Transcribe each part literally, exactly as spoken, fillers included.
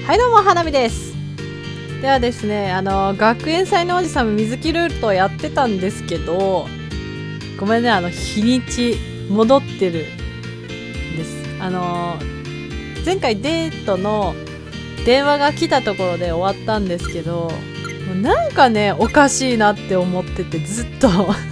はいどうも、花火です。ではですね、あの学園祭のおじさん水木ルートやってたんですけど、ごめんね、あの日にち戻ってるんです。あの前回デートの電話が来たところで終わったんですけど、なんかねおかしいなって思ってて、ずっと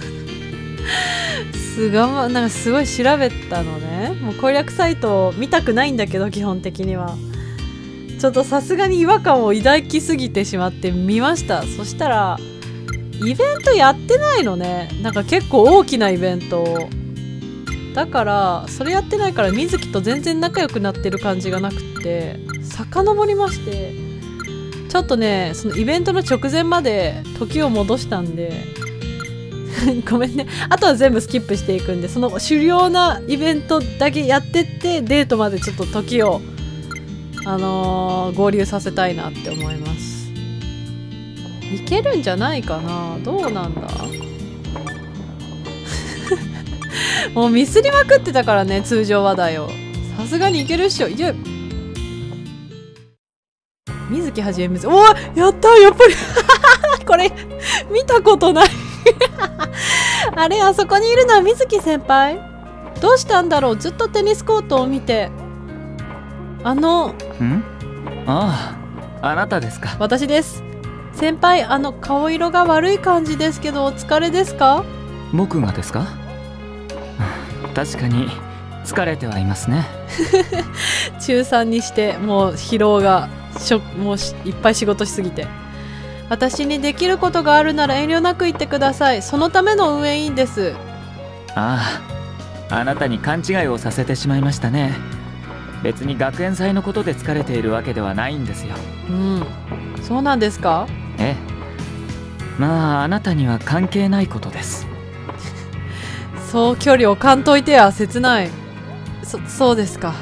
すがまなんかすごい調べたのね。もう攻略サイトを見たくないんだけど、基本的にはちょっとさすがに違和感を抱きすぎてしまって見ました。そしたらイベントやってないのね。なんか結構大きなイベントだから、それやってないから水木と全然仲良くなってる感じがなくって遡りまして、ちょっとねそのイベントの直前まで時を戻したんでごめんね、あとは全部スキップしていくんで、その主要なイベントだけやってってデートまでちょっと時をあのー、合流させたいなって思います。いけるんじゃないかな。どうなんだもうミスりまくってたからね、通常話題を。さすがにいけるっしょ。いけ水木はじめ水おーやったー、やっぱりこれ見たことないあれ、あそこにいるのは水木先輩。どうしたんだろう。ずっとテニスコートを見て。あのんああ、あなたですか。 私です。先輩、あの顔色が悪い感じですけど、お疲れですか？ 僕がですか？確かに疲れてはいますね中さんにしてもう疲労がしょもういっぱい仕事しすぎて。私にできることがあるなら遠慮なく言ってください。そのための運営委員です。 ああ、あなたに勘違いをさせてしまいましたね。別に学園祭のことで疲れているわけではないんですよ。 うん、そうなんですか？ ええ、まああなたには関係ないことですそう距離をかんといてや、切ない。そそうですか。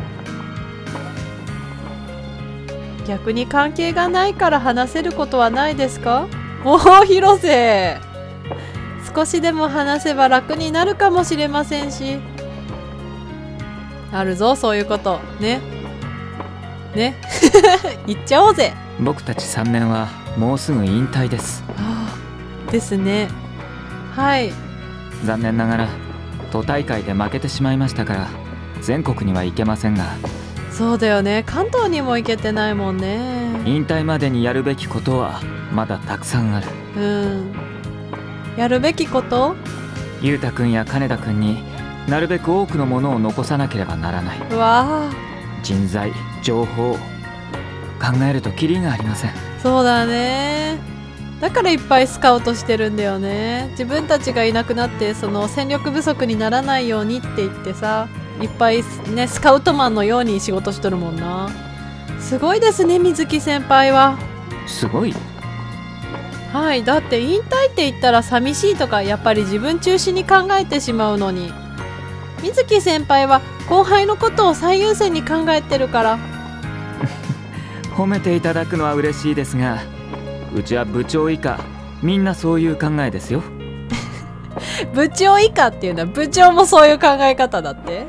逆に関係がないから話せることはないですか？おお、広瀬、少しでも話せば楽になるかもしれませんし。あるぞ、そういうことね。ね言っちゃおうぜ。 僕たちさんねんはもうすぐ引退です。 はあ、ですね。はい。 残念ながら都大会で負けてしまいましたから全国には行けませんが。 そうだよね、関東にも行けてないもんね。 引退までにやるべきことはまだたくさんある。 うん。やるべきこと？ ゆうたくんや金田くんになるべく多くのものを残さなければならない。 うわあ、 人材、情報考えるとキリがありません。 そうだね。だからいっぱいスカウトしてるんだよね。自分たちがいなくなってその戦力不足にならないようにって言ってさ、いっぱいねスカウトマンのように仕事しとるもんな。すごいですね、水木先輩は。 すごい？ はい、だって引退って言ったら寂しいとかやっぱり自分中心に考えてしまうのに、水木先輩は後輩のことを最優先に考えてるから褒めていただくのは嬉しいですが、うちは部長以下みんなそういう考えですよ部長以下っていうのは部長もそういう考え方だって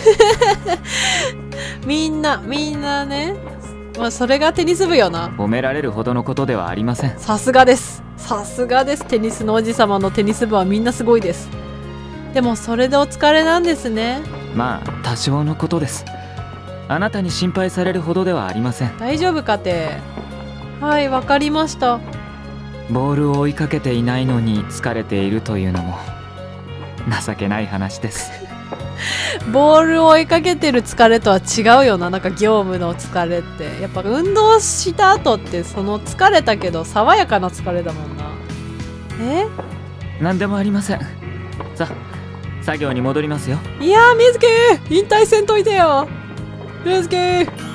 みんなみんなね、まあ、それがテニス部よな。 褒められるほどのことではありません。 さすがです、さすがです。テニスのおじさまのテニス部はみんなすごいです。でもそれでお疲れなんですね。 まあ多少のことです。あなたに心配されるほどではありません。 大丈夫かて。はい、わかりました。 ボールを追いかけていないのに疲れているというのも情けない話ですボールを追いかけてる疲れとは違うよな。なんか業務の疲れってやっぱ運動した後ってその疲れたけど爽やかな疲れだもんな。え？ 何でもありません。さあ作業に戻りますよ。 いやー、水木引退せんといてよ、水木。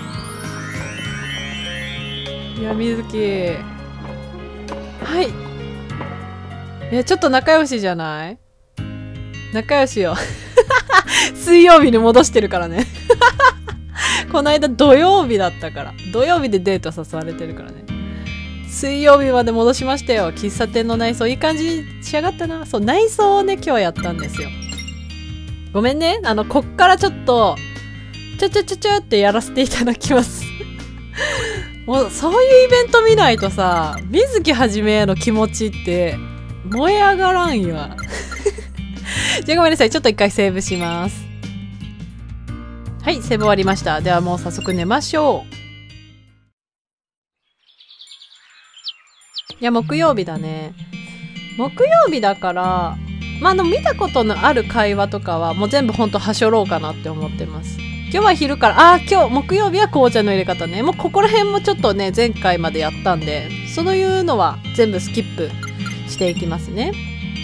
いや、水木、はい。え、ちょっと仲良しじゃない？仲良しよ水曜日に戻してるからねこの間土曜日だったから、土曜日でデート誘われてるからね。水曜日まで戻しましたよ。喫茶店の内装いい感じに仕上がったな。そう、内装をね今日やったんですよ。ごめんね、あのこっからちょっとちょちょちょちょってやらせていただきますもうそういうイベント見ないとさ、水木はじめへの気持ちって燃え上がらんよ。じゃあごめんなさい、ちょっと一回セーブします。はい、セーブ終わりました。ではもう早速寝ましょう。いや、木曜日だね。木曜日だから、まあ、あの見たことのある会話とかはもう全部ほんとはしょろうかなって思ってます。今日は昼から、ああ、今日木曜日は紅茶の入れ方ね。もうここら辺もちょっとね、前回までやったんで、そういうのは全部スキップしていきますね。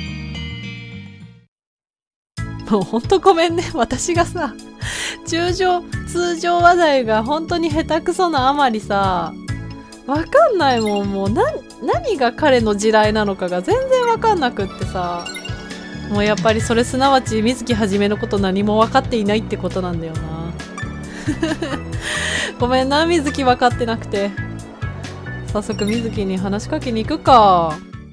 もうほんとごめんね。私がさ、通常、通常話題が本当に下手くそなあまりさ、わかんないもん。もうな、何が彼の地雷なのかが全然わかんなくってさ。もうやっぱりそれすなわち水木はじめのこと何も分かっていないってことなんだよな。ごめんな、水木分かってなくて。早速水木に話しかけに行くか。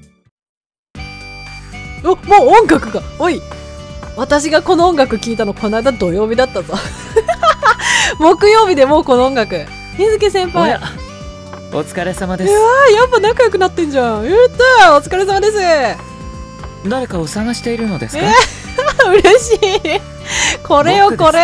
お、もう音楽が、おい、私がこの音楽聴いたのこの間土曜日だったぞ。木曜日でもうこの音楽。水木先輩、 お疲れ様です。 うわー、やっぱ仲良くなってんじゃん。言ったー、お疲れ様です。 誰かを探しているのですか？ えー、嬉しい。これよこれ。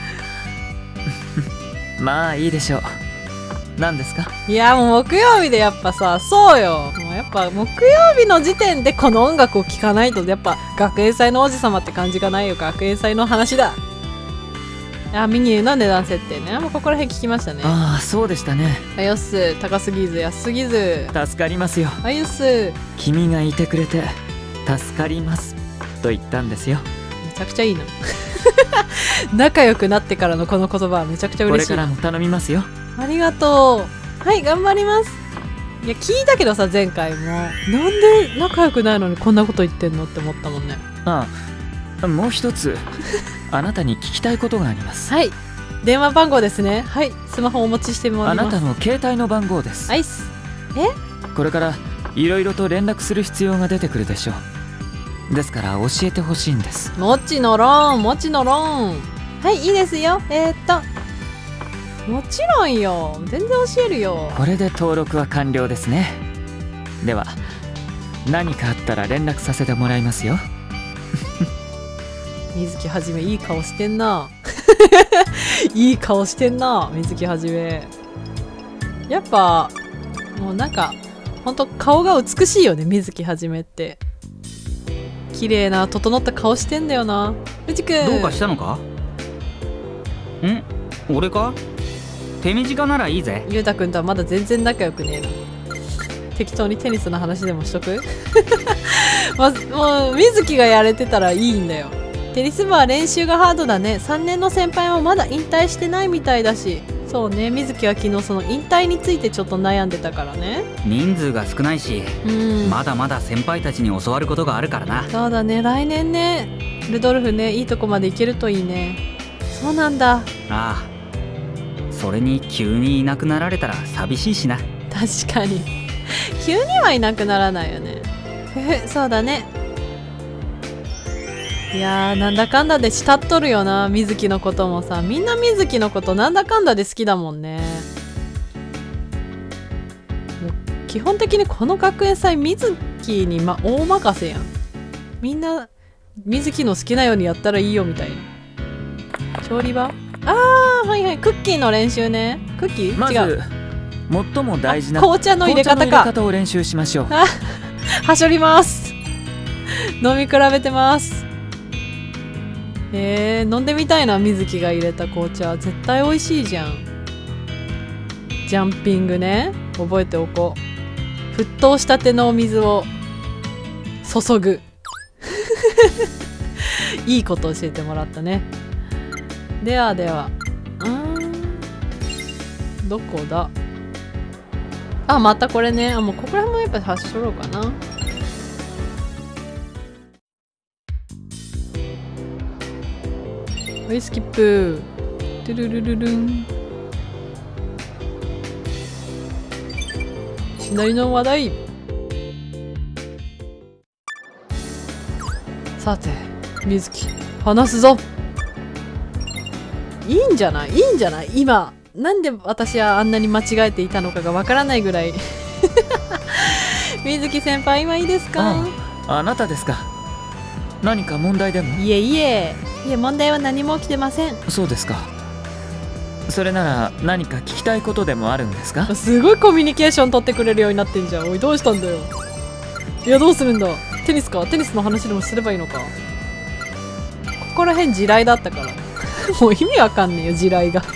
まあいいでしょう。何ですか？ いや、もう木曜日でやっぱさ、そうよ。もうやっぱ木曜日の時点でこの音楽を聴かないとやっぱ学園祭の王子様って感じがないよ。学園祭の話だ。あ、ミニューの値段設定ね。もうここら辺聞きましたね。 ああ、そうでしたね。 あよっす。高すぎず安すぎず。 助かりますよ。 あよっす。 君がいてくれて助かりますと言ったんですよ。 めちゃくちゃいいな。仲良くなってからのこの言葉はめちゃくちゃ嬉しい。 これからも頼みますよ。ありがとう。はい、頑張ります。いや、聞いたけどさ、前回もなんで仲良くないのにこんなこと言ってんのって思ったもんね。 ああ、もう一つあなたに聞きたいことがあります。 はい、電話番号ですね。はい、スマホをお持ちしてもらいます。 あなたの携帯の番号です。 はいっす。え、 これからいろいろと連絡する必要が出てくるでしょう。ですから教えてほしいんです。 もちのろん、もちのろん。はい、いいですよ。えー、っともちろんよ、全然教えるよ。 これで登録は完了ですね。では何かあったら連絡させてもらいますよ。 水木はじめいい顔してんな。いい顔してんな、水木はじめ。やっぱもうなんかほんと顔が美しいよね、水木はじめって。綺麗な整った顔してんだよな。藤くん、 どうかしたのか？ん？俺か？手短ならいいぜ。 ゆうたくんとはまだ全然仲良くねえな。適当にテニスの話でもしとく？ま、もう水木がやれてたらいいんだよ。テニス部は練習がハードだね。さんねんの先輩もまだ引退してないみたいだし。そうね、水木は昨日その引退についてちょっと悩んでたからね。 人数が少ないし、 うん、まだまだ先輩たちに教わることがあるからな。 そうだね、来年ね、ルドルフね、いいとこまで行けるといいね。そうなんだ。 ああ、それに急にいなくなられたら寂しいしな。 確かに。急にはいなくならないよね。ふふ、そうだね。いやー、なんだかんだで慕っとるよな、水木のこともさ。みんな水木のことなんだかんだで好きだもんね。もう基本的にこの学園祭水木に、ま、大任せやん。みんな水木の好きなようにやったらいいよみたいな。調理場、あー、はいはい、クッキーの練習ね。クッキー、 まず違う、 最も大事な紅茶の入れ方か。 紅茶の入れ方を練習しましょう。 あ、はしょります。飲み比べてます。えー、飲んでみたいな、水木が入れた紅茶。絶対美味しいじゃん。ジャンピングね、覚えておこう。沸騰したてのお水を注ぐ。いいこと教えてもらったね。ではでは、うーん、どこだ。あ、またこれね。あ、もうここら辺もやっぱ発しろうかな。はい、スキップ。トゥルルルルン。しなりの話題。さて、水木、話すぞ。いいんじゃない？いいんじゃない？今、 なんで私はあんなに間違えていたのかがわからないぐらい水木先輩今いいですか？ ああ、あなたですか。何か問題でも？ いえいえいえ、問題は何も起きてません。 そうですか。それなら何か聞きたいことでもあるんですか？ すごいコミュニケーション取ってくれるようになってんじゃん。おい、どうしたんだよ。いや、どうするんだ。テニスか？テニスの話でもすればいいのか。ここら辺地雷だったからもう意味わかんねえよ、地雷が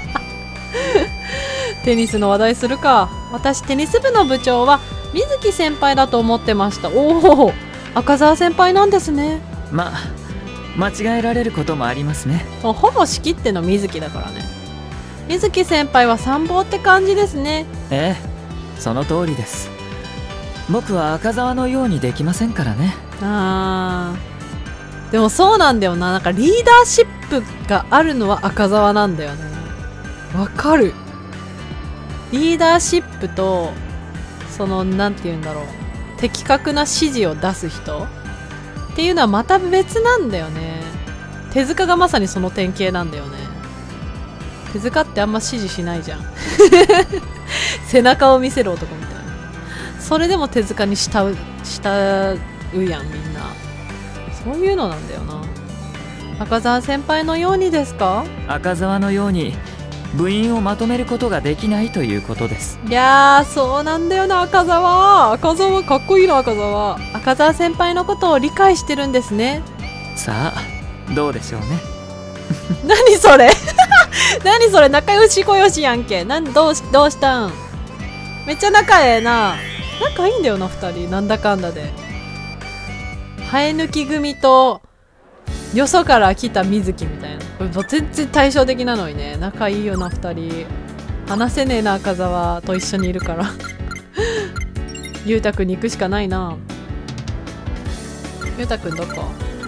テニスの話題するか。私テニス部の部長は水木先輩だと思ってました。おお、赤澤先輩なんですね。 まあ間違えられることもありますね。 ほぼ仕切っての水木だからね。水木先輩は参謀って感じですね。 ええ、その通りです。僕は赤澤のようにできませんからね。 あー、でもそうなんだよな。なんかリーダーシップがあるのは赤澤なんだよね。わかる。リーダーシップとそのなんて言うんだろう、的確な指示を出す人っていうのはまた別なんだよね。手塚がまさにその典型なんだよね。手塚ってあんま指示しないじゃん背中を見せる男みたいな。それでも手塚に慕う慕うやん、みんな。そういうのなんだよな。赤澤先輩のようにですか？ 赤澤のように部員をまとめることができないということです。 いやー、そうなんだよな。赤澤赤澤かっこいいな。赤澤赤澤先輩のことを理解してるんですね。 さあどうでしょうね何それ何それ、仲良しこよしやんけ。なんどうしどうしたん。めっちゃ仲ええな。仲いいんだよなふたり、なんだかんだで。生え抜き組とよそから来た水木みたいな。これ全然対照的なのにね、仲いいよなふたり。話せねえな、赤澤と一緒にいるからゆうたくんに行くしかないな。ゆうたくんどこ？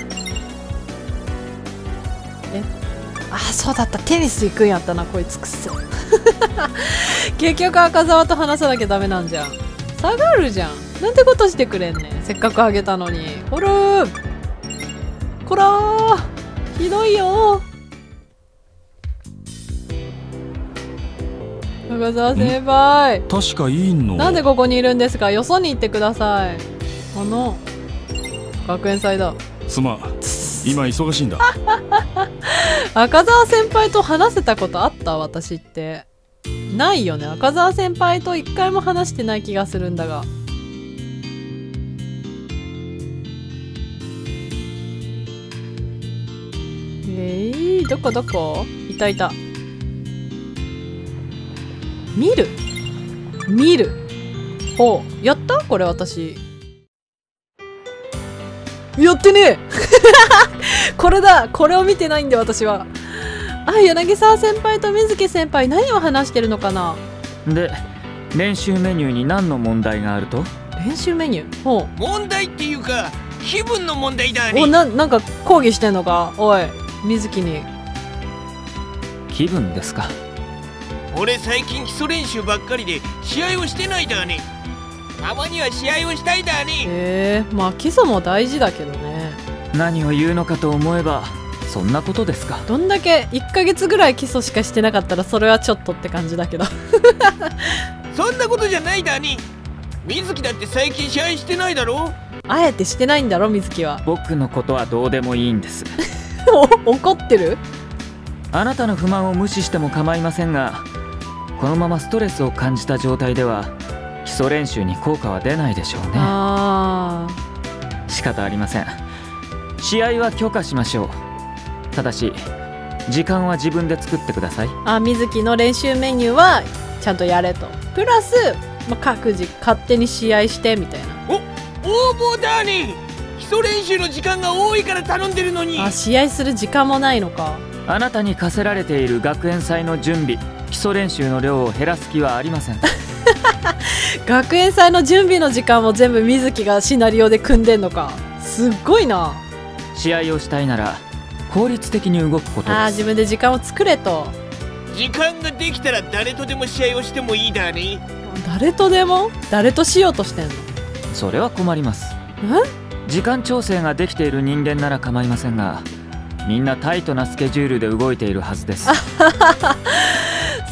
え、あ、そうだった、テニス行くんやったな、こいつくそ結局赤澤と話さなきゃダメなんじゃん。下がるじゃん。なんてことしてくれんねん。せっかくあげたのに。ほらーこらーひどいよー。赤澤先輩、 確かいいの。 なんでここにいるんですか？よそに行ってください。あの学園祭だ。 すまん、今忙しいんだ赤澤先輩と話せたことあった？私ってないよね。赤澤先輩と一回も話してない気がするんだが。えー、どこどこ？いたいた。見る見る。ほう、やった？これ私やってねえこれだ、これを見てないんで私は。あ、柳沢先輩と水木先輩何を話してるのかな。 で、練習メニューに何の問題があると？ 練習メニュー？ほう。 問題っていうか気分の問題だね。 お、な、なんか抗議してんのか？おい、水木に。 気分ですか？ 俺最近基礎練習ばっかりで試合をしてないだね。たまには試合をしたいだね。 へえ、まあ基礎も大事だけどね。 何を言うのかと思えばそんなことですか。 どんだけいっかげつぐらい基礎しかしてなかったらそれはちょっとって感じだけどそんなことじゃないだね。水木だって最近試合してないだろ。 あえてしてないんだろ水木は。 僕のことはどうでもいいんです怒ってる？ あなたの不満を無視しても構いませんが、このままストレスを感じた状態では基礎練習に効果は出ないでしょうね。 あー、仕方ありません。試合は許可しましょう。ただし時間は自分で作ってください。 あ、水木の練習メニューはちゃんとやれと。プラス、まあ、各自勝手に試合してみたいな。 お、応募だね。基礎練習の時間が多いから頼んでるのに。 あ、試合する時間もないのか。 あなたに課せられている学園祭の準備、基礎練習の量を減らす気はありません学園祭の準備の時間も全部水木がシナリオで組んでんのか。すっごいな。 試合をしたいなら効率的に動くことです。 あー、自分で時間を作れと。 時間ができたら誰とでも試合をしてもいいだね。 誰とでも？誰としようとしてんの？ それは困ります。 え？ 時間調整ができている人間なら構いませんが、みんなタイトなスケジュールで動いているはずです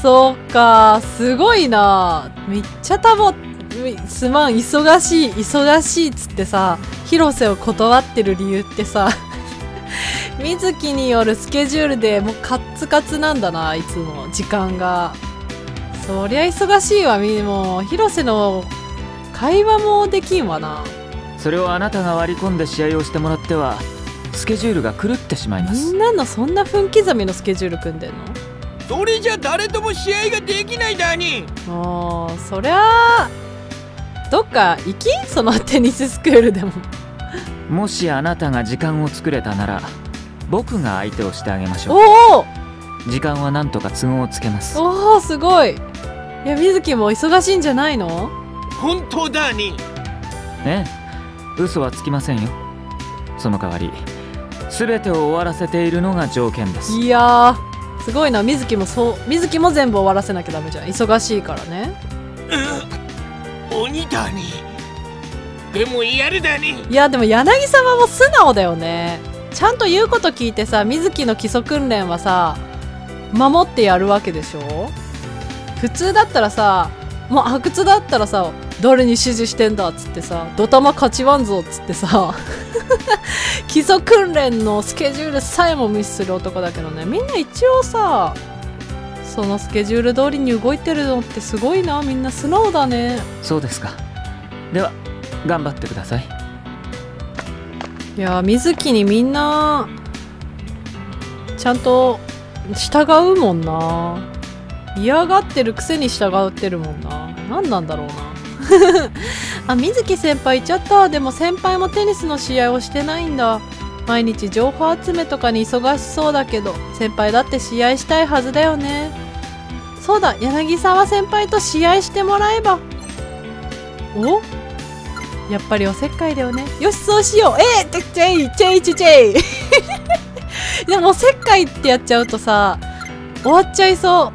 そうか、すごいな。めっちゃ多分すまん、忙しい忙しいっつってさ、広瀬を断ってる理由ってさ水木によるスケジュールでもうカッツカツなんだな、いつも時間が。そりゃ忙しいわ。みもう広瀬の会話もできんわな。 それをあなたが割り込んで試合をしてもらってはスケジュールが狂ってしまいまみす。 んなのそんな分刻みのスケジュール組んでんの？ それじゃ誰とも試合ができないだに。 もうそりゃあどっか行き、そのテニススクールでも。 もしあなたが時間を作れたなら僕が相手をしてあげましょう。 おお時間はなんとか都合をつけます。 おお、すごい。いや、水木も忙しいんじゃないの？ 本当だに。 ええ、嘘はつきませんよ。その代わり全てを終わらせているのが条件です。 いやー、すごいな。水木もそう、水木も全部終わらせなきゃダメじゃん。忙しいからね。 うん、鬼だに。でもやるだに。 いや、でも柳沢も素直だよね。ちゃんと言うこと聞いてさ、水木の基礎訓練はさ守ってやるわけでしょ。普通だったらさ、もう阿久津だったらさ、誰に指示してんだっつってさ、ドタマ勝ちわんぞっつってさ基礎訓練のスケジュールさえも無視する男だけどね。みんな一応さ、そのスケジュール通りに動いてるのってすごいな。みんな素直だね。 そうですか。では頑張ってください。 いや、水木にみんなちゃんと従うもんな。嫌がってるくせに従ってるもんな。何なんだろうなあ、水木先輩行っちゃった。でも先輩もテニスの試合をしてないんだ。毎日情報集めとかに忙しそうだけど、先輩だって試合したいはずだよね。そうだ、柳沢先輩と試合してもらえば。お、やっぱりおせっかいだよね。よし、そうしよう。えー、てっちゃいチェイチェチェイでもおせっかいってやっちゃうとさ、終わっちゃいそう。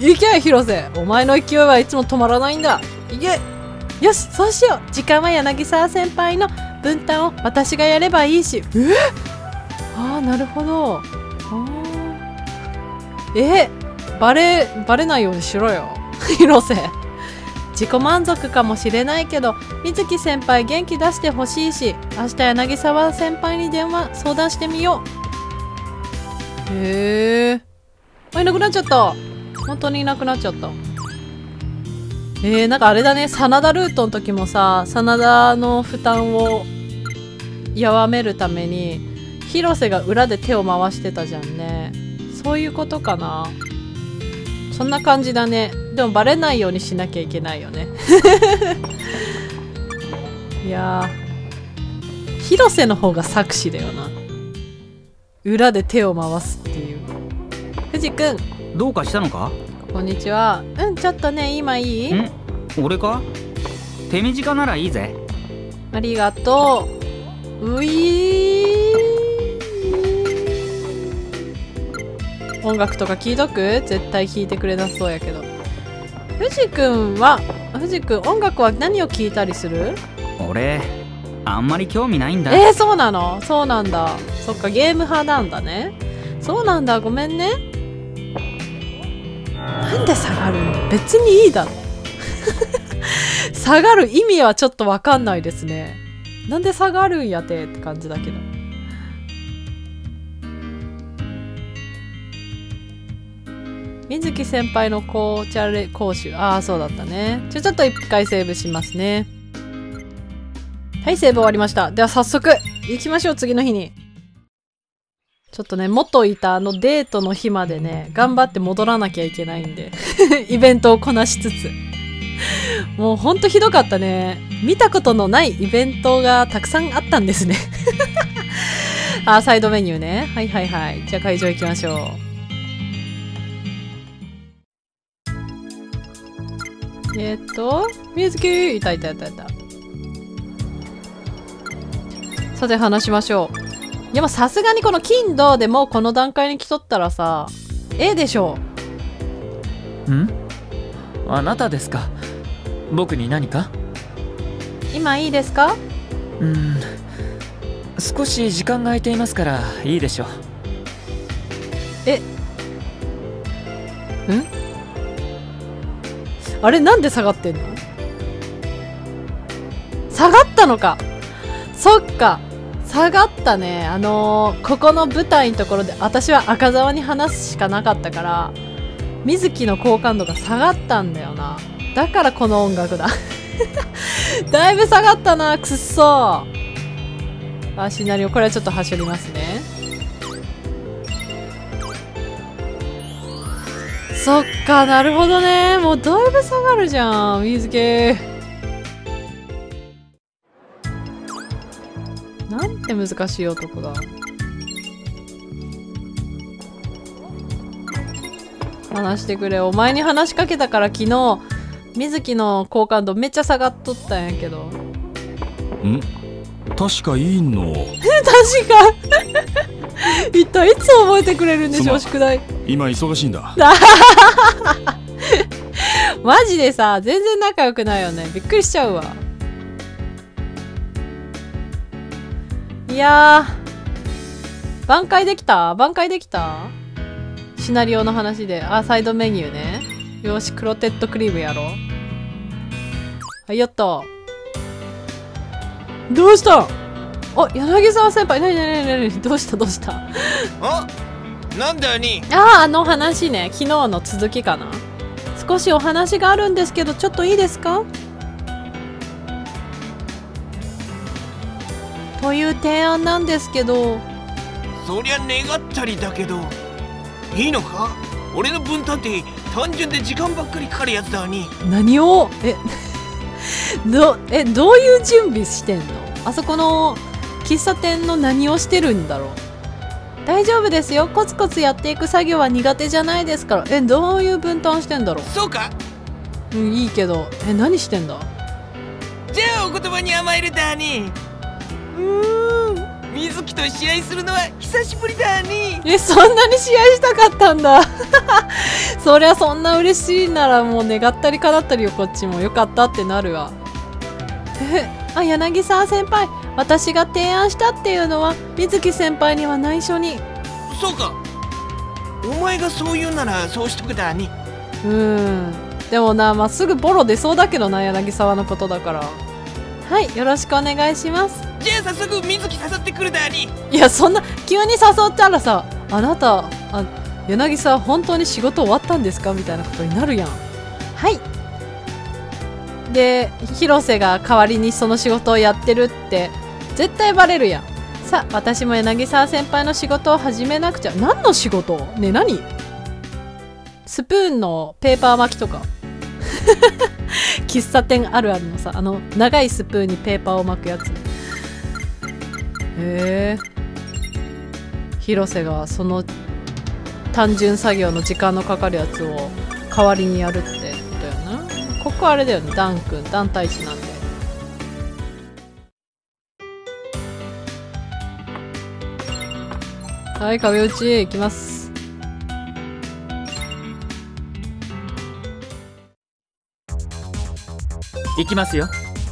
いけ広瀬、お前の勢いはいつも止まらないんだ。いけ。よし、そうしよう。時間は柳沢先輩の分担を私がやればいいし。えああ、なるほど。あえバレバレないようにしろよ広瀬。自己満足かもしれないけど、水木先輩元気出してほしいし、明日柳沢先輩に電話相談してみよう。へえ。あ、いなくなっちゃった。本当にいなくなっちゃった。えー、なんかあれだね、真田ルートの時もさ、真田の負担を弱めるために広瀬が裏で手を回してたじゃんね。そういうことかな。そんな感じだね。でもバレないようにしなきゃいけないよねいやー、広瀬の方が作詞だよな。裏で手を回すっていう。藤くん、 どうかしたのか？ こんにちは。うん、ちょっとね、今いい？ ん？俺か？手短ならいいぜ。 ありがとう。ういー、音楽とか聞いとく？絶対聞いてくれなそうやけど。藤くんは、藤くん音楽は何を聞いたりする？ 俺あんまり興味ないんだ。 えー、そうなの？そうなんだ。そっか、ゲーム派なんだね。そうなんだ、ごめんね。なんで下がるの？別にいいだろ下がる意味はちょっとわかんないですね。なんで下がるんやてって感じだけど。水木先輩の紅茶レ講習、ああそうだったね。じゃあちょっと一回セーブしますね。はい、セーブ終わりました。では早速行きましょう。次の日にちょっとね、元いたあのデートの日までね、頑張って戻らなきゃいけないんでイベントをこなしつつもうほんとひどかったね。見たことのないイベントがたくさんあったんですねあ、サイドメニューね。はいはいはい。じゃあ会場行きましょう。えー、っとミュージックいたいたいたいた。さて話しましょう。いや、もうさすがにこの金土でもうこの段階に来とったらさ、ええでしょう。ん？あなたですか？僕に何か？ 今いいですか？ うん、少し時間が空いていますからいいでしょう。 え、ん？ あれなんで下がってんの？下がったのか。そっか、下がったね。あのー、ここの舞台のところで私は赤澤に話すしかなかったから水木の好感度が下がったんだよな。だからこの音楽だだいぶ下がったな、くっそー。あ、シナリオこれはちょっと走りますね。そっか、なるほどね。もうだいぶ下がるじゃん、水木。なんて難しい男だ。話してくれ。お前に話しかけたから昨日水木の好感度めっちゃ下がっとったんやけど。 ん？確か委員の確か一体いつ覚えてくれるんでしょう、宿題。 今忙しいんだ。 マジでさ、全然仲良くないよね。びっくりしちゃうわ。いやー、挽回できた挽回できたシナリオの話で。あ、サイドメニューね。よし、クロテッドクリームやろう。はい、やった。どうしたん？あ、柳沢先輩、なになになになに、どうしたどうした？ あ、なんだ兄。 ああ、あの話ね。昨日の続きかな。少しお話があるんですけど、ちょっといいですか？という提案なんですけど。 そりゃ願ったりだけどいいのか？俺の分担って単純で時間ばっかりかかるやつだ兄。 何をえどえどういう準備してんの？あそこの喫茶店の何をしてるんだろう。大丈夫ですよ、コツコツやっていく作業は苦手じゃないですから。え、どういう分担してんだろう。 そうか。 うん、いいけど、え、何してんだ？ じゃあお言葉に甘えるだ兄。うーん、水木と試合するのは久しぶりだ兄。 え、そんなに試合したかったんだそりゃそんな嬉しいならもう願ったり叶ったりよ。こっちもよかったってなるわ。え、あ、柳沢先輩、私が提案したっていうのは水木先輩には内緒に。 そうか。お前がそう言うならそうしとくだ兄。 うーん、でもな、まあ、すぐボロ出そうだけどな、柳沢のことだから。はい、よろしくお願いします。 じゃあ早速水木誘ってくるだ兄。 いや、そんな急に誘ったらさ、あなた、あ、柳沢本当に仕事終わったんですかみたいなことになるやん。はい。で、広瀬が代わりにその仕事をやってるって絶対バレるやん。さあ、私も柳沢先輩の仕事を始めなくちゃ。何の仕事？ねえ、何？スプーンのペーパー巻きとか喫茶店あるあるのさ、あの長いスプーンにペーパーを巻くやつ。へえ。広瀬がその単純作業の時間のかかるやつを代わりにやるってことよな。ここあれだよね、ダン君、団体師なんで。はい、壁打ち行きます。 行きますよ。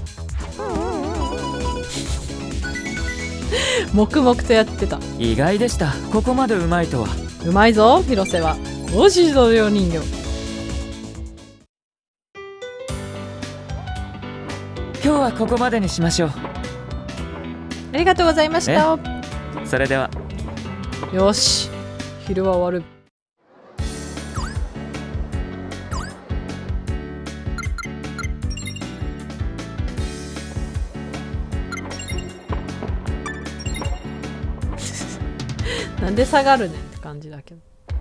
黙々とやってた。 意外でした。ここまでうまいとは。 うまいぞ、広瀬は。おしどよ人形。 今日はここまでにしましょう。 ありがとうございました。 それでは。 よし、昼は終わる。なんで下がるねんって感じだけど。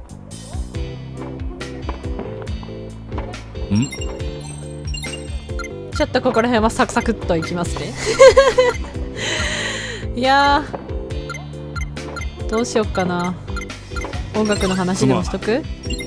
ん？ ちょっとここら辺はサクサクっといきますねいやー、どうしよっかな。音楽の話でもしとく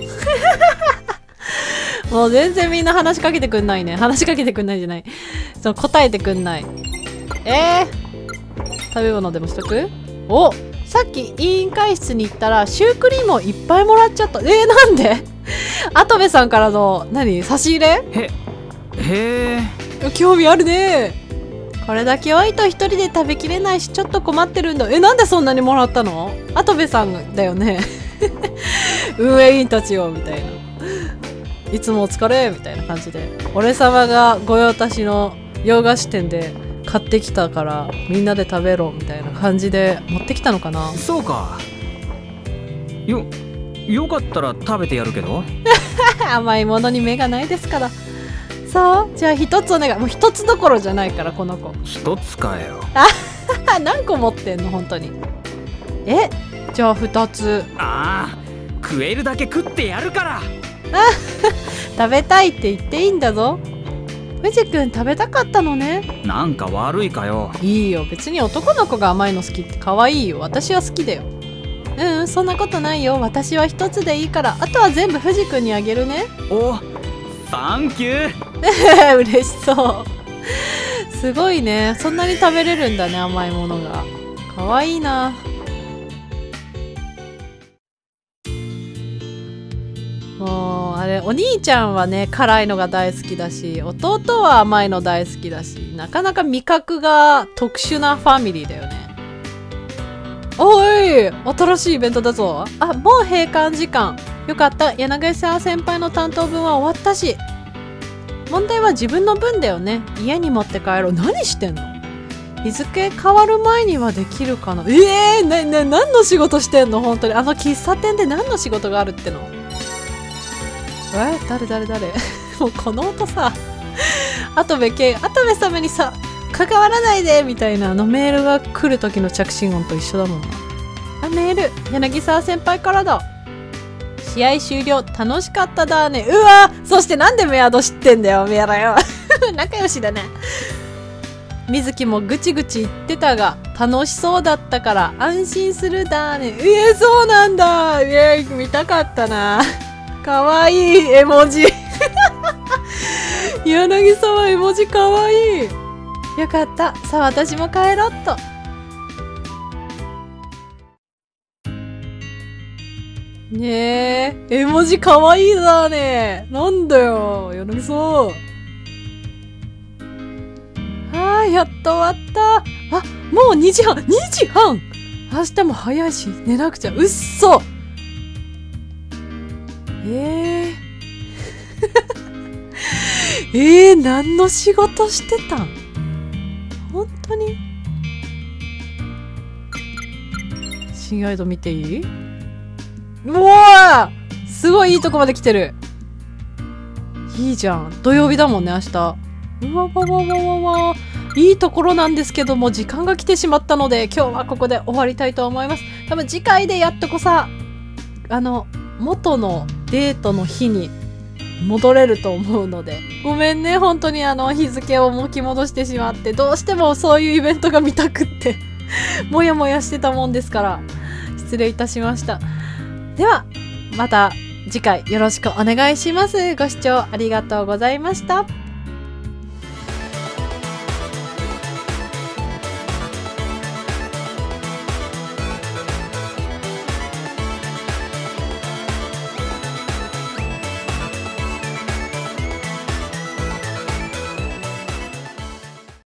もう全然みんな話しかけてくんないね。話しかけてくんないじゃない、その答えてくんない。えー、食べ物でもしとく。お、さっき委員会室に行ったらシュークリームをいっぱいもらっちゃった。えー、なんで跡部さんからの何差し入れ？ へへえ、興味あるね。これだけ多いと一人で食べきれないしちょっと困ってるんだ。え、なんでそんなにもらったの？跡部さんだよね運営委員たちよみたいな。 いつもお疲れみたいな感じで、俺様が御用達の洋菓子店で買ってきたからみんなで食べろみたいな感じで持ってきたのかな。 そうか。よよかったら食べてやるけど。 甘いものに目がないですから。そうじゃあ一つお願い。もう一つどころじゃないからこの子。 一つかよ。 何個持ってんの本当に。えじゃあ二つ。 ああ食えるだけ食ってやるから。 食べたいって言っていいんだぞ。藤君食べたかったのね。 なんか悪いかよ。 いいよ別に男の子が甘いの好きって可愛いよ。私は好きだよ。うん、そんなことないよ。私は一つでいいから、あとは全部藤君にあげるね。 お、サンキュー。 嬉しそう。すごいね。そんなに食べれるんだね、甘いものが。かわいいな。もうあれお兄ちゃんはね辛いのが大好きだし、弟は甘いの大好きだし、なかなか味覚が特殊なファミリーだよね。おい新しいイベントだぞ。あ、もう閉館時間。よかった、柳沢先輩の担当分は終わったし。問題は自分の分だよね。家に持って帰ろう。何してんの？日付変わる前にはできるかな。えー、な、な、何の仕事してんの本当に。あの喫茶店で何の仕事があるっての。え誰誰誰もうこの音さ、跡部圭、跡部様にさ関わらないでみたいなあのメールが来る時の着信音と一緒だもんな。あ、メール柳沢先輩からだ。試合終了、楽しかっただね。うわ、そしてなんでメアド知ってんだよメアラよ。仲良しだね。水木もぐちぐち言ってたが楽しそうだったから安心するだね。えー、そうなんだ。えー、見たかったな。かわいい絵文字。柳沢絵文字かわいい。よかった。さあ私も帰ろっと。ねえ、絵文字かわいいだね。なんだよ柳沢。はい、やっと終わった。あ、もうにじはん。にじはん。明日も早いし寝なくちゃ。うっそ。えー、えー、何の仕事してたん？本当に？新アイド見ていい？うわー、すごいいいとこまで来てる。いいじゃん。土曜日だもんね明日。うわわわわわわ。いいところなんですけども時間が来てしまったので今日はここで終わりたいと思います。多分次回でやっとこさあの元のデートの日に戻れると思うので、ごめんね本当にあの日付を巻き戻してしまって、どうしてもそういうイベントが見たくってもやもやしてたもんですから失礼いたしました。ではまた次回よろしくお願いします。ご視聴ありがとうございました。